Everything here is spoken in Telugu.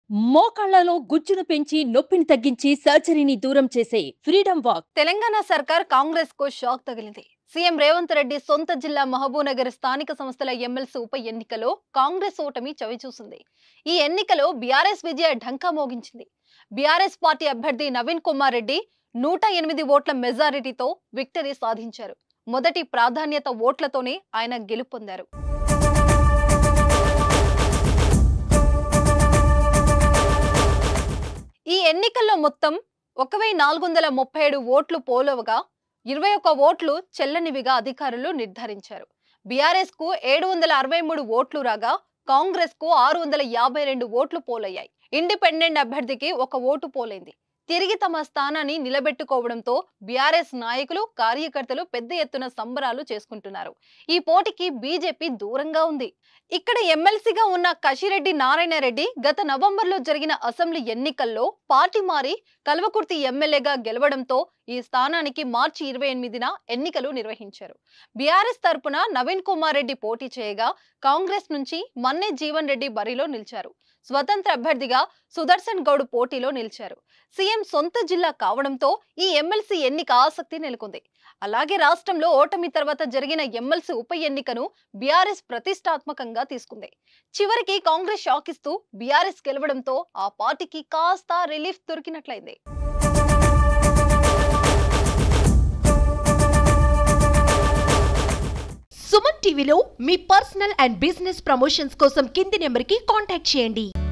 మోకాళ్లలో గుజ్జును పెంచి నొప్పిని తగ్గించి సర్జరీని దూరం చేసే ఫ్రీడమ్ వాక్. తెలంగాణ సర్కార్ కాంగ్రెస్ కు షాక్ తగిలింది. సీఎం రేవంత్ రెడ్డి సొంత జిల్లా మహబూబ్నగర్ స్థానిక సంస్థల ఎమ్మెల్సీ ఉప ఎన్నికలో కాంగ్రెస్ ఓటమి చవిచూసింది. ఈ ఎన్నికలో బీఆర్ఎస్ విజయ ఢంకా మోగించింది. బీఆర్ఎస్ పార్టీ అభ్యర్థి నవీన్ కుమార్ రెడ్డి 108 ఓట్ల మెజారిటీతో విక్టరీ సాధించారు. మొదటి ప్రాధాన్యత ఓట్లతోనే ఆయన గెలుపొందారు. ఈ ఎన్నికల్లో మొత్తం 1437 ఓట్లు పోలవగా 21 ఓట్లు చెల్లనివిగా అధికారులు నిర్ధారించారు. బీఆర్ఎస్ కు 763 ఓట్లు రాగా కాంగ్రెస్ కు 652 ఓట్లు పోలయ్యాయి. ఇండిపెండెంట్ అభ్యర్థికి 1 ఓటు పోలైంది. తిరిగి తమ స్థానాన్ని నిలబెట్టుకోవడంతో బీఆర్ఎస్ నాయకులు కార్యకర్తలు పెద్ద ఎత్తున సంబరాలు చేసుకుంటున్నారు. ఈ పోటీకి బీజేపీ దూరంగా ఉంది. ఇక్కడ ఎమ్మెల్సీగా ఉన్న కశిరెడ్డి నారాయణ రెడ్డి గత నవంబర్లో జరిగిన అసెంబ్లీ ఎన్నికల్లో పార్టీ మారి కల్వకుర్తి ఎమ్మెల్యేగా గెలవడంతో ఈ స్థానానికి మార్చి 28న ఎన్నికలు నిర్వహించారు. బీఆర్ఎస్ తరపున నవీన్ కుమార్ రెడ్డి పోటీ చేయగా కాంగ్రెస్ నుంచి మన్నే జీవన్ రెడ్డి బరిలో నిలిచారు. స్వతంత్ర అభ్యర్థిగా సుదర్శన్ గౌడ్ పోటీలో నిలిచారు. సీఎం సొంత జిల్లా కావడంతో ఈ ఎమ్మెల్సీ ఎన్నిక ఆసక్తి నెలకొంది. అలాగే రాష్ట్రంలో ఓటమి తర్వాత జరిగిన ఎమ్మెల్సీ ఉప ఎన్నికను బీఆర్ఎస్ ప్రతిష్టాత్మకంగా తీసుకుంది. చివరికి కాంగ్రెస్ షాక్ ఇస్తూ బీఆర్ఎస్ గెలవడంతో ఆ పార్టీకి కాస్త రిలీఫ్ దొరికినట్లయింది. సుమన్ టీవీలో మీ పర్సనల్ అండ్ బిజినెస్ ప్రమోషన్స్ కోసం కింది నెంబర్కి కాంటాక్ట్ చేయండి.